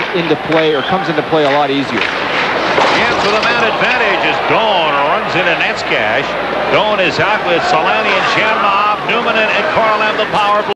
into play or comes into play a lot easier. Yes, with a man advantage as Doan runs into Netscash. Doan is out with Solani and Shamrock, Newman and Korolev, the power play.